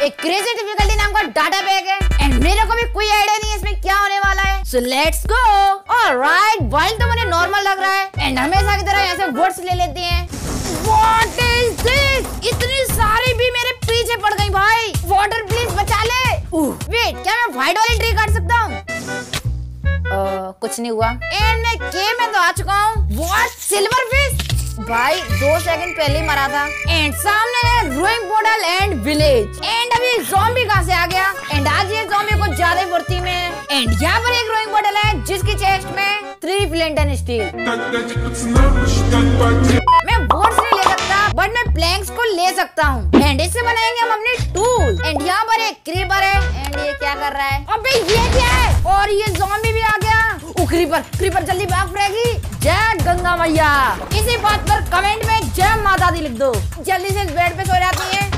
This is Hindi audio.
एक क्रेजी डिफिकल्टी नाम का डाटा पैक है एंड मेरे को भी कोई आइडिया नहीं है इसमें क्या होने वाला है। So let's go. Alright, wild तो मुझे नॉर्मल लग रहा है एंड हमेशा की तरह यहाँ से वर्ड्स ले लेते हैं। What is this? इतनी सारी भी मेरे पीछे पड़ गई भाई। वाटर प्लीज बचा ले। वेट, क्या मैं व्हाइट वाली ट्री काट सकता हूँ? कुछ नहीं हुआ एंड मैं गेम में तो आ चुका हूँ। What, silver fish? भाई 2 सेकंड पहले ही मरा था एंड सामने है ruined portal and village and अभी ज़ॉम्बी कहाँ से आ गया? एंड आज ये ज़ॉम्बी कुछ ज्यादा ही फुर्ती में है एंड यहाँ पर एक रूइंग पोर्टल है जिसकी चेस्ट में 3 फ्लिंट एंड स्टील। मैं बोर्ड्स नहीं ले सकता बट मैं प्लैंक्स को ले सकता हूँ एंड इससे बनाएंगे हम अपने टूल। एंड यहाँ पर एक क्रीपर है एंड ये क्या कर रहा है? अबे ये क्या है? और ये ज़ॉम्बी भी आ गया। क्रीपर जल्दी भाग पड़ेगी। जय गंगा मैया। इसी बात पर कमेंट में जय माता दी लिख दो। जल्दी से इस बेड पे सो जाती है।